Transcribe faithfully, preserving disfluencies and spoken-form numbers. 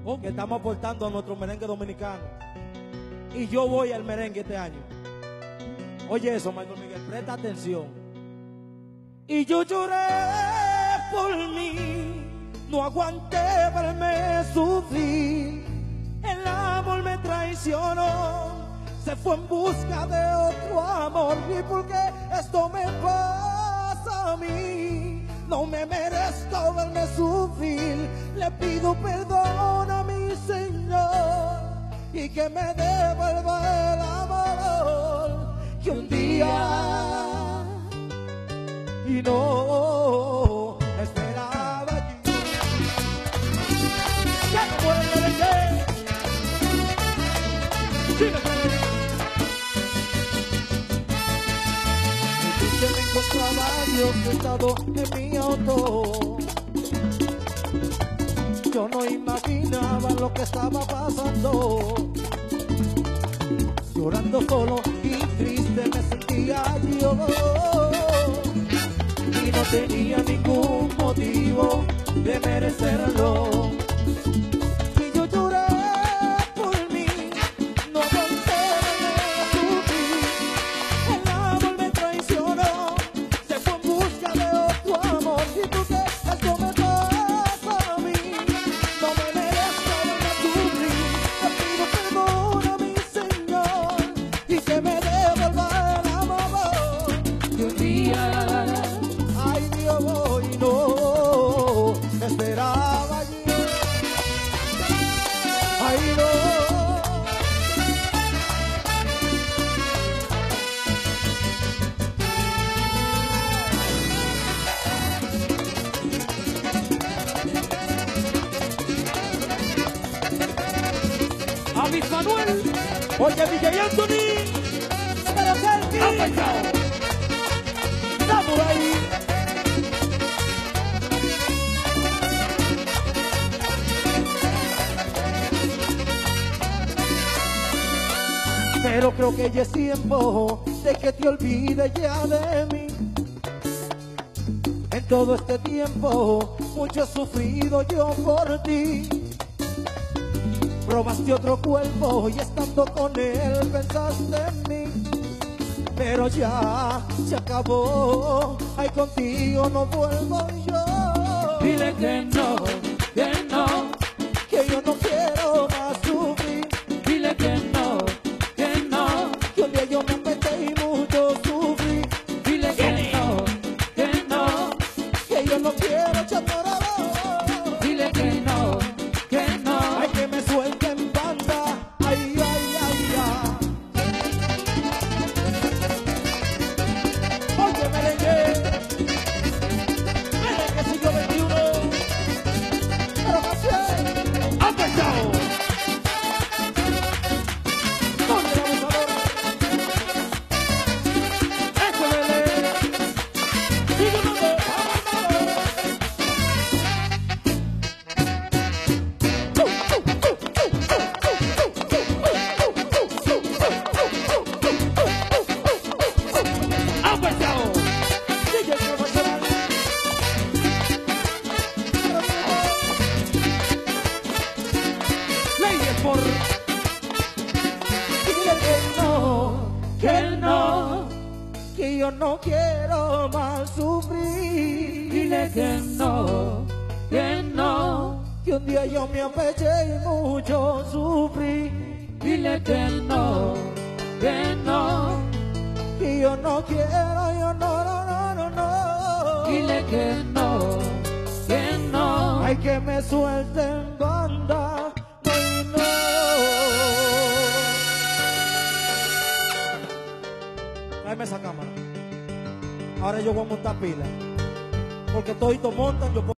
que estamos aportando a nuestro merengue dominicano. Y yo voy al merengue este año. Oye eso, Michael Miguel, presta atención. Y yo lloré por mí, no aguanté verme sufrir. El amor me traicionó, se fue en busca de otro amor. ¿Y por qué esto me pasa a mí? No me merezco verme sufrir. Le pido perdón a mi Señor y que me devuelva el amor que un día y no esperaba yo. ¡Ya no puedo merecer! Me encontraba yo sentado en mi auto. Yo no imaginaba lo que estaba pasando. Llorando solo y triste me sentía yo. Y no tenía ningún motivo de merecerlo. Y yo lloré por mí, no aguanté sufrir. El amor me traicionó, se fue en busca de otro amor. Y tú que esto me pasa a mí, no me merezco verme sufrir. Le pido perdón a mi Señor y que me devuelva el amor que un día, ay Dios, hoy no esperaba yo. Ay no. A Luis Manuel, oye D J Anthony, pero Selfie, ha pensado, Samurai. Pero creo que ya es tiempo de que te olvides ya de mí. En todo este tiempo mucho he sufrido yo por ti. Probaste otro cuerpo y estando con él pensaste en mí. Pero ya se acabó, ay contigo no vuelvo yo. Dile que no, que no, que yo no quiero más sufrir. dile que no, que no, Que un día yo me apreté y mucho sufrí. dile que no, que no, Que yo no quiero chatorado. dile que no, que no. Ay, que me suelten banda. Ay, ay, ay, ay. Oye, merengue. Merengue siglo veintiuno. Pero más bien, ha pensado. ¿Dónde vamos ahora? Eso, bebé. Sigue dando. ¡Ha pensado! Sigue el profesional. Leyes por... Dile que no, que no, que yo no quiero más sufrir. Dile que no, que no, Que un día yo me apeché y mucho sufrí. dile que no, que no, Que yo no quiero, yo no, no, no, no, no. dile que no, que no. Hay que me suelten banda. No, no. Tráeme esa cámara. Ahora yo voy a montar pila. Porque toditos montan, yo puedo.